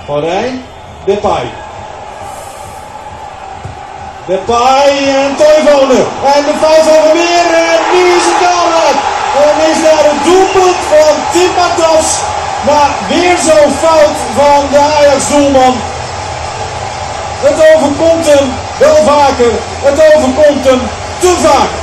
Van Rijn, Depay. Depay en Toivonen. En de fout van Vermeer en nu is het daar. En is daar het doelpunt van Tim Matas. Maar weer zo'n fout van de Ajax-doelman. Het overkomt hem wel vaker. Het overkomt hem te vaak.